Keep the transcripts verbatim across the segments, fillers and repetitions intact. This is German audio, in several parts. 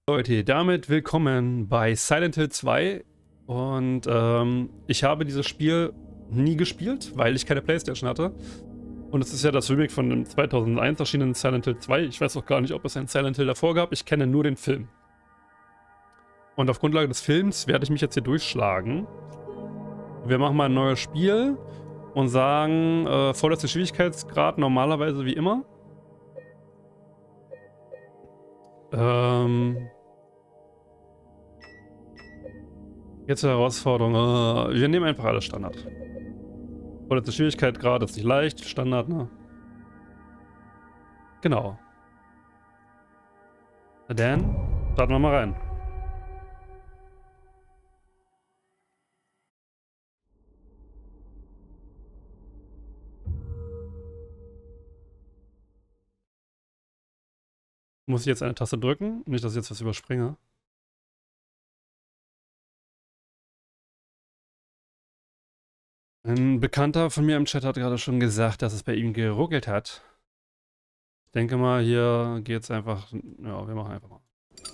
Leute, damit willkommen bei Silent Hill zwei und ähm, ich habe dieses Spiel nie gespielt, weil ich keine Playstation hatte und es ist ja das Remake von dem zweitausendeins erschienenen Silent Hill zwei. Ich weiß auch gar nicht, ob es ein Silent Hill davor gab, ich kenne nur den Film. Und auf Grundlage des Films werde ich mich jetzt hier durchschlagen. Wir machen mal ein neues Spiel und sagen, äh, vorletzter Schwierigkeitsgrad normalerweise wie immer. Ähm... Jetzt die Herausforderung. Äh, wir nehmen einfach alles Standard. Vorletzte Schwierigkeit gerade ist nicht leicht. Standard, ne? Genau. Na dann, starten wir mal rein. Muss ich jetzt eine Taste drücken? Nicht, dass ich jetzt was überspringe. Ein Bekannter von mir im Chat hat gerade schon gesagt, dass es bei ihm geruckelt hat. Ich denke mal, hier geht's einfach. Ja, wir machen einfach mal.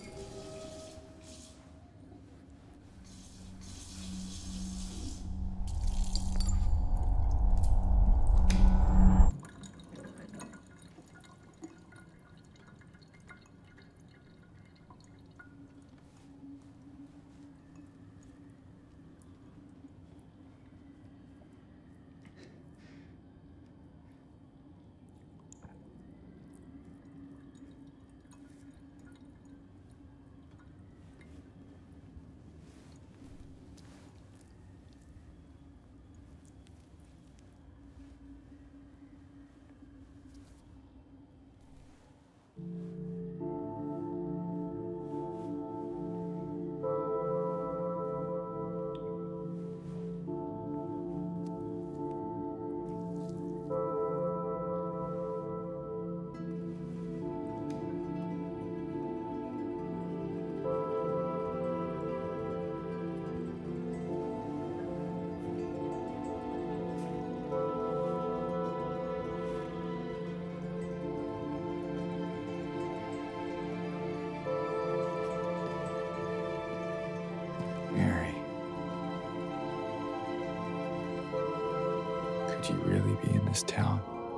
Could you really be in this town?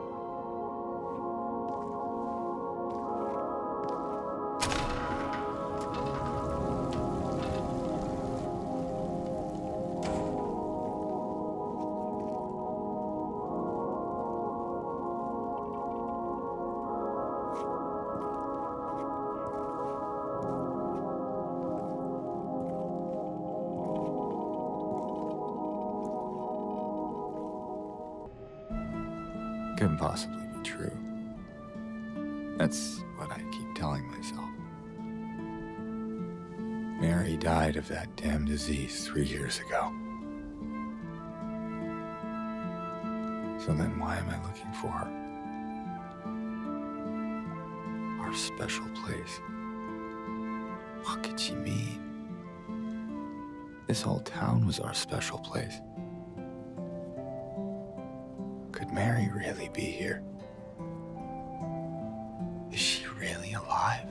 Couldn't possibly be true. That's what I keep telling myself. Mary died of that damn disease three years ago. So then why am I looking for her? Our special place. What could she mean? This whole town was our special place. Could Mary really be here? Is she really alive?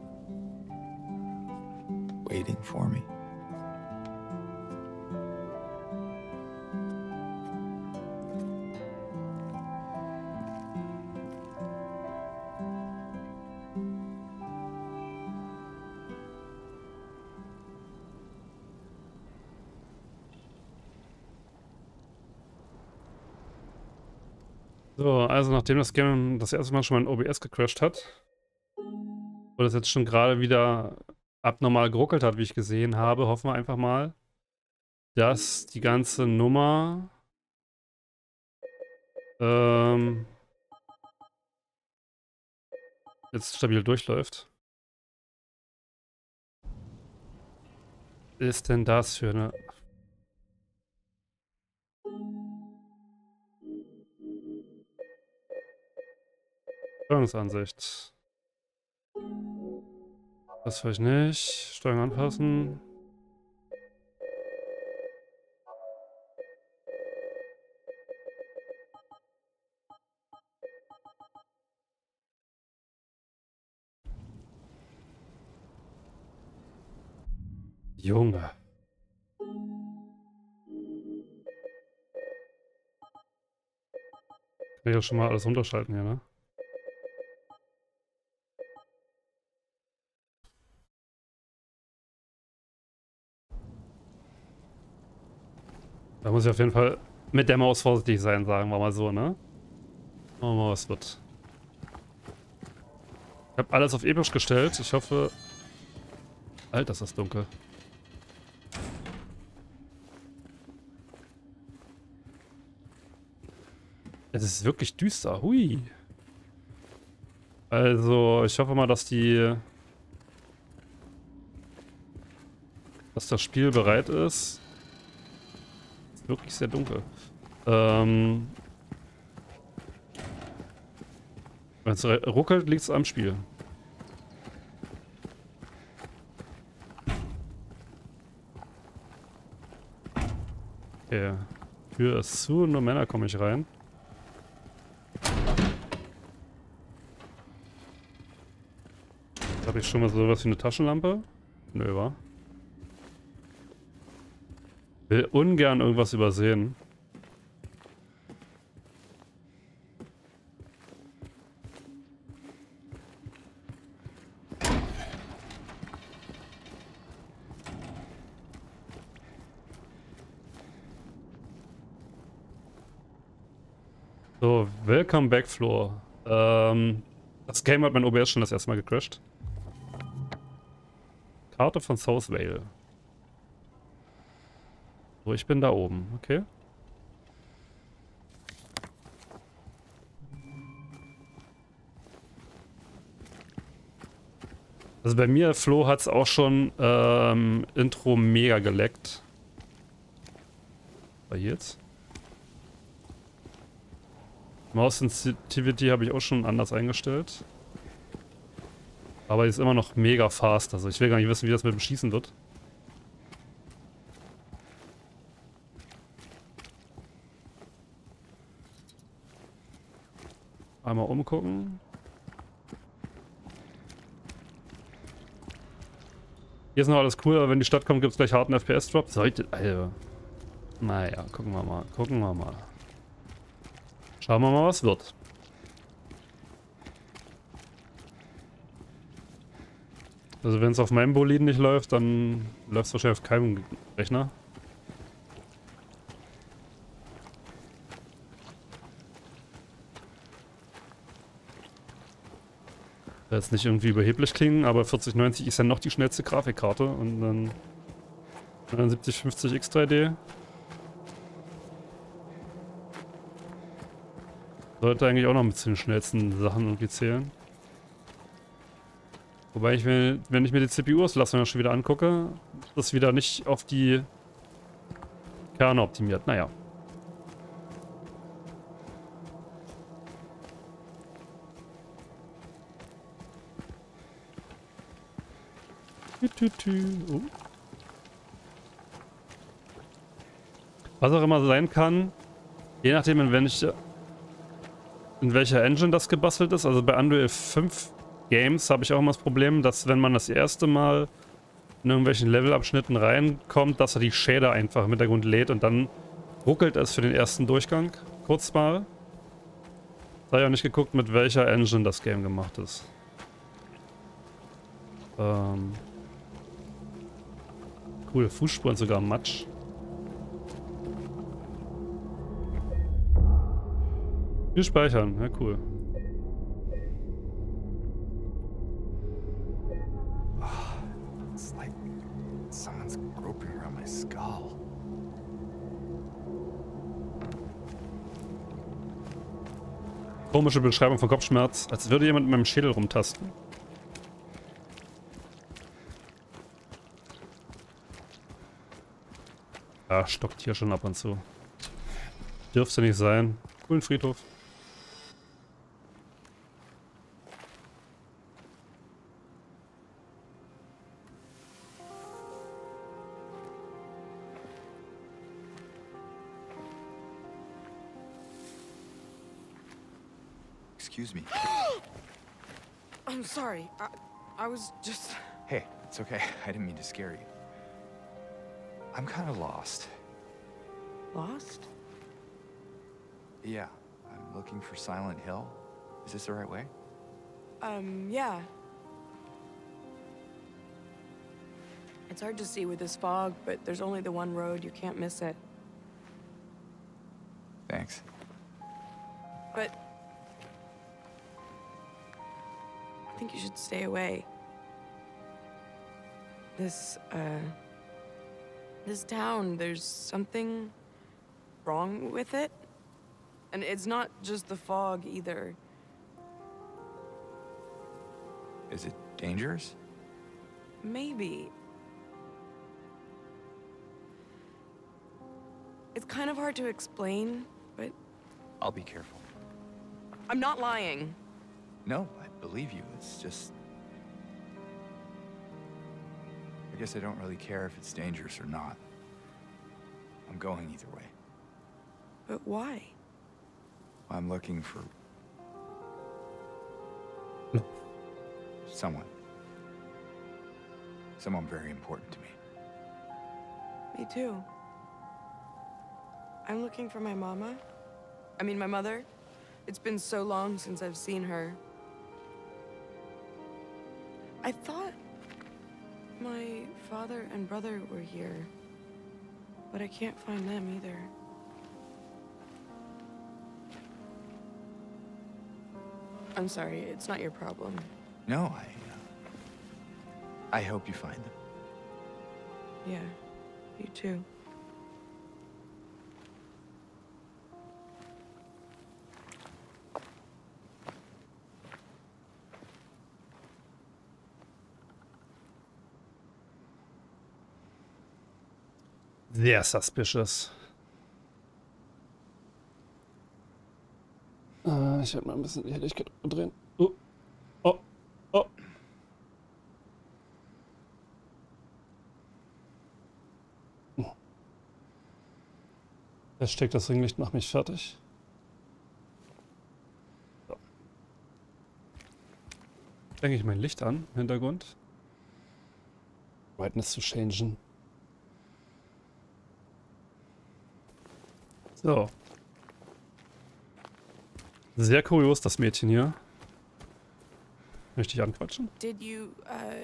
Waiting for me? So, also nachdem das Game das erste Mal schon mal in O B S gecrashed hat, oder es jetzt schon gerade wieder abnormal geruckelt hat, wie ich gesehen habe, hoffen wir einfach mal, dass die ganze Nummer ähm, jetzt stabil durchläuft. Was ist denn das für eine... Steuerungsansicht. Das vielleicht nicht. Steuerung anpassen. Junge. Kann ich ja schon mal alles runterschalten hier, ne? Da muss ich auf jeden Fall mit der Maus vorsichtig sein, sagen wir mal so, ne? Schauen wir mal, was wird. Ich habe alles auf episch gestellt. Ich hoffe... Alter, ist das dunkel. Es ist wirklich düster. Hui. Also, ich hoffe mal, dass die... dass das Spiel bereit ist. Ist wirklich sehr dunkel. Ähm... Wenn es ruckelt, liegt es am Spiel. Okay. Tür ist zu, nur Männer komme ich rein. Habe ich schon mal sowas wie eine Taschenlampe? Nö, wa? Will ungern irgendwas übersehen. So, welcome back, Floor. Ähm, das Game hat mein O B S schon das erste Mal gecrashed. Karte von South Vale. So, ich bin da oben, okay. Also bei mir, Flo, hat es auch schon ähm, Intro mega geleckt. Bei jetzt? Mouse Sensitivity habe ich auch schon anders eingestellt. Aber die ist immer noch mega fast. Also ich will gar nicht wissen, wie das mit dem Schießen wird. Einmal umgucken. Hier ist noch alles cool, aber wenn die Stadt kommt, gibt es gleich harten F P S-Drop. Sollte... Also, naja, gucken wir mal. Gucken wir mal. Schauen wir mal, was wird. Also wenn es auf meinem Boliden nicht läuft, dann läuft es wahrscheinlich auf keinem Rechner. Das jetzt nicht irgendwie überheblich klingen, aber vierzig neunzig ist ja noch die schnellste Grafikkarte und dann neunundsiebzig fünfzig X drei D. Sollte eigentlich auch noch mit den schnellsten Sachen irgendwie zählen. Wobei ich, wenn, wenn ich mir die C P U-Auslastung schon wieder angucke, ist das wieder nicht auf die Kerne optimiert. Naja. Oh. Was auch immer sein kann, je nachdem, in, welche, in welcher Engine das gebastelt ist. Also bei Unreal fünf Games habe ich auch immer das Problem, dass wenn man das erste Mal in irgendwelchen Levelabschnitten reinkommt, dass er die Shader einfach im Hintergrund lädt und dann ruckelt es für den ersten Durchgang kurz mal. Da habe ich auch nicht geguckt, mit welcher Engine das Game gemacht ist. Ähm... Cool, Fußspuren sogar im Matsch. Wir speichern, ja cool. It's like someone's groping around my skull. Komische Beschreibung von Kopfschmerz, als würde jemand mit meinem Schädel rumtasten. Ja, stockt hier schon ab und zu. Dürfte nicht sein. Coolen Friedhof. Excuse me. I'm sorry. I, I was just... Hey, it's okay. I didn't mean to scare you. I'm kind of lost. Lost? Yeah, I'm looking for Silent Hill. Is this the right way? Um, yeah. It's hard to see with this fog, but there's only the one road. You can't miss it. Thanks. But I think you should stay away. This, uh... This town, there's something wrong with it. And it's not just the fog, either. Is it dangerous? Maybe. It's kind of hard to explain, but... I'll be careful. I'm not lying. No, I believe you. It's just... I guess I don't really care if it's dangerous or not. I'm going either way. But why? I'm looking for... someone. Someone very important to me. Me too. I'm looking for my mama. I mean, my mother. It's been so long since I've seen her. I thought my father and brother were here, but I can't find them either. I'm sorry, it's not your problem. No, I... Uh, I hope you find them. Yeah, you too. Sehr suspicious. Äh, ich werde mal ein bisschen die Helligkeit drehen. Oh, oh, oh. Hashtag das Ringlicht macht mich fertig. So. Denke ich mein Licht an im Hintergrund. Brightness zu changen. So. Sehr kurios, das Mädchen hier. Möchte ich anquatschen? Did you, uh...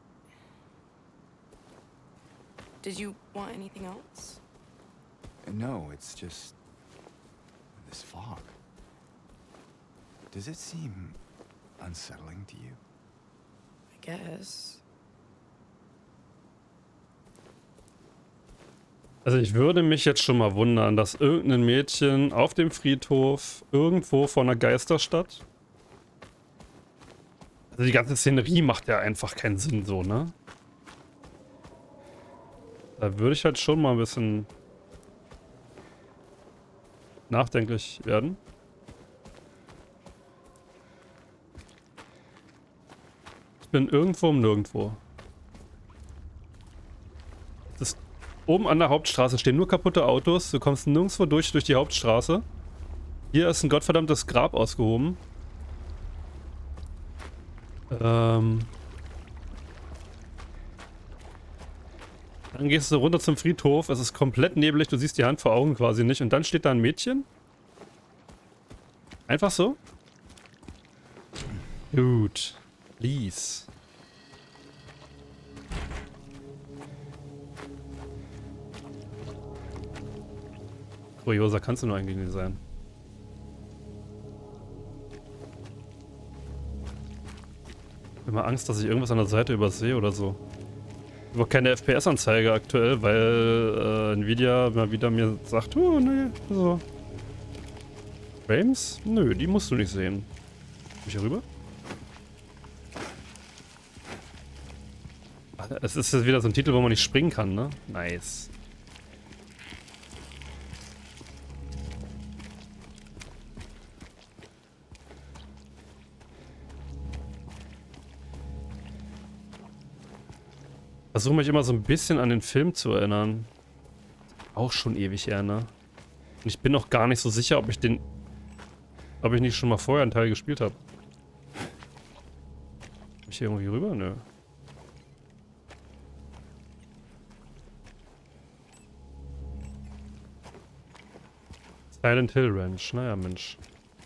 Did you want anything else? No, it's just... this fog. Does it seem unsettling to you? I guess. Also ich würde mich jetzt schon mal wundern, dass irgendein Mädchen auf dem Friedhof irgendwo vor einer Geisterstadt... Also die ganze Szenerie macht ja einfach keinen Sinn so, ne? Da würde ich halt schon mal ein bisschen nachdenklich werden. Ich bin irgendwo um nirgendwo. Das ist oben an der Hauptstraße stehen nur kaputte Autos. Du kommst nirgendwo durch durch die Hauptstraße. Hier ist ein gottverdammtes Grab ausgehoben. Ähm. Dann gehst du runter zum Friedhof. Es ist komplett nebelig. Du siehst die Hand vor Augen quasi nicht. Und dann steht da ein Mädchen. Einfach so. Gut. Please. Kurioser kannst du nur eigentlich nicht sein. Ich habe immer Angst, dass ich irgendwas an der Seite übersehe oder so. Ich habe auch keine F P S-Anzeige aktuell, weil äh, Nvidia mal wieder mir sagt, oh nee, so. Frames? Nö, die musst du nicht sehen. Komm ich hier rüber? Es ist jetzt wieder so ein Titel, wo man nicht springen kann, ne? Nice. Versuche mich immer so ein bisschen an den Film zu erinnern. Auch schon ewig her, ne? Und ich bin noch gar nicht so sicher, ob ich den... Ob ich nicht schon mal vorher einen Teil gespielt habe. Komm ich hier irgendwie rüber? Nö. Silent Hill Ranch, naja, Mensch.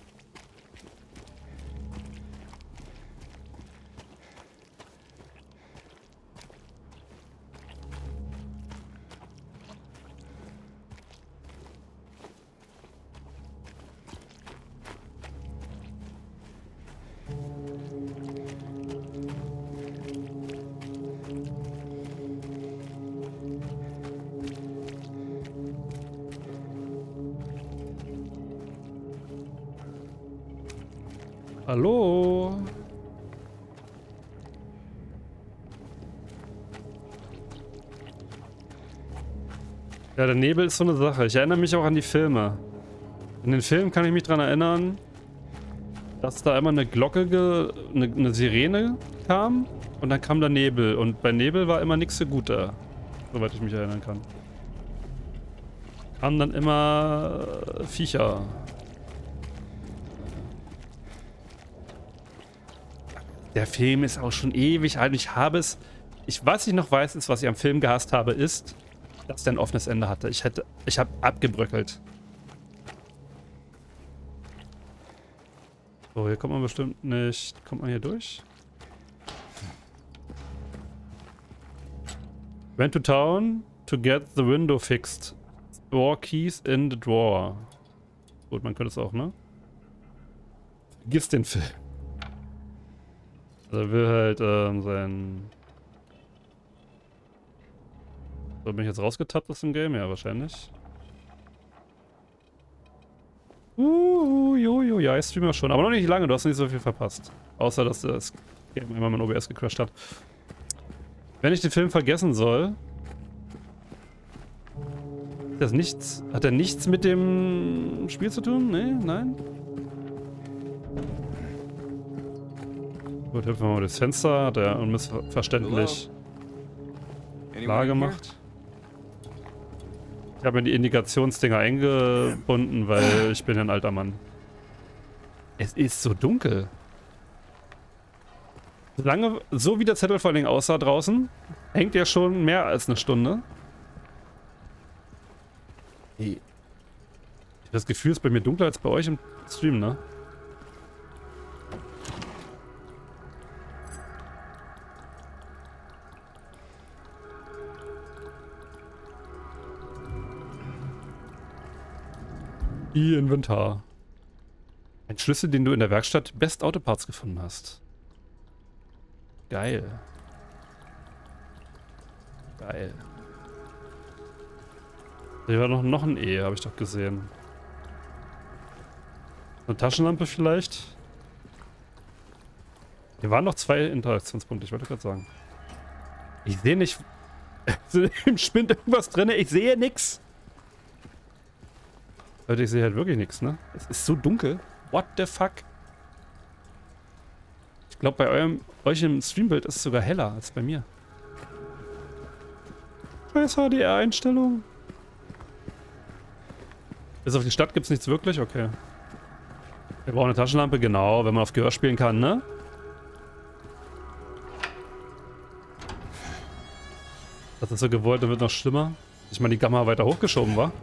Hallo? Ja, der Nebel ist so eine Sache. Ich erinnere mich auch an die Filme. In den Filmen kann ich mich daran erinnern, dass da immer eine Glocke, ge eine, eine Sirene kam und dann kam der Nebel. Und bei Nebel war immer nichts so gut da, soweit ich mich erinnern kann. Kamen dann immer Viecher. Der Film ist auch schon ewig alt. Ich habe es... Ich, was ich noch weiß, ist, was ich am Film gehasst habe, ist, dass der ein offenes Ende hatte. Ich hätte... Ich habe abgebröckelt. So, hier kommt man bestimmt nicht... Kommt man hier durch? Went to town to get the window fixed. Store keys in the drawer. Gut, man könnte es auch, ne? Vergiss den Film. Also er will halt ähm, sein... So, bin ich jetzt rausgetappt aus dem Game? Ja, wahrscheinlich. Uh, jojo, ja, ich streame schon. Aber noch nicht lange, du hast nicht so viel verpasst. Außer, dass das Game immer mein O B S gecrashed hat. Wenn ich den Film vergessen soll... Hat das nichts, hat er nichts mit dem Spiel zu tun? Nee, nein? Gut, hüpfen wir mal durchs Fenster. Hat er unmissverständlich klar gemacht. Ich habe mir die Indikationsdinger eingebunden, weil ich bin ja ein alter Mann. Es ist so dunkel. Solange, so wie der Zettel vor allen Dingen aussah draußen, hängt ja schon mehr als eine Stunde. Ich habe das Gefühl, es ist bei mir dunkler als bei euch im Stream, ne? E-Inventar. Ein Schlüssel, den du in der Werkstatt Best Autoparts gefunden hast. Geil. Geil. Hier war noch, noch ein E, habe ich doch gesehen. Eine Taschenlampe vielleicht? Hier waren noch zwei Interaktionspunkte, ich wollte gerade sagen. Ich sehe nicht... Im Spind irgendwas drin, ich sehe nix. Leute, ich sehe halt wirklich nichts, ne? Es ist so dunkel. What the fuck? Ich glaube, bei eurem, euch im Streambild ist es sogar heller als bei mir. Scheiß H D R-Einstellung. Bis auf die Stadt gibt es nichts wirklich? Okay. Wir brauchen eine Taschenlampe, genau, wenn man auf Gehör spielen kann, ne? Das ist so gewollt, dann wird noch schlimmer. Ich meine, die Gamma weiter hochgeschoben war.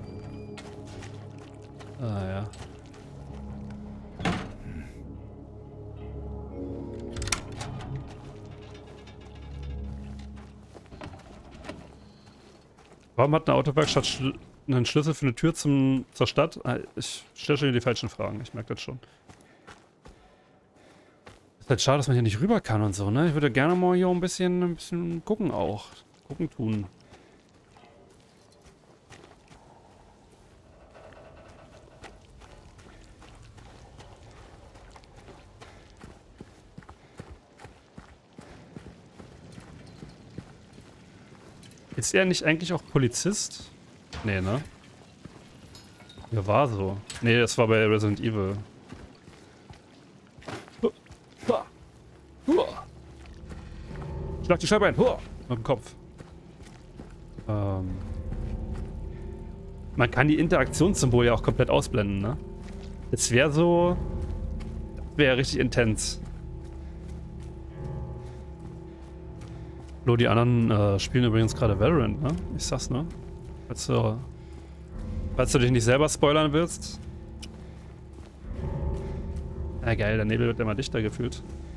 Ah, ja. Warum hat eine Autowerkstatt schl einen Schlüssel für eine Tür zum, zur Stadt? Ich stelle schon die falschen Fragen, ich merke das schon. Ist halt schade, dass man hier nicht rüber kann und so, ne? Ich würde gerne mal hier ein bisschen, ein bisschen gucken auch. Gucken tun. Ist er nicht eigentlich auch Polizist? Nee, ne? Ja, war so. Nee, das war bei Resident Evil. Schlag die Scheibe ein. Mit dem Kopf. Ähm. Man kann die Interaktionssymbole ja auch komplett ausblenden, ne? Es wäre so... Das wäre richtig intens. Lo, die anderen äh, spielen übrigens gerade Valorant, ne? Ich sag's, ne? Falls du, Falls du dich nicht selber spoilern willst. Na geil, der Nebel wird immer dichter gefühlt.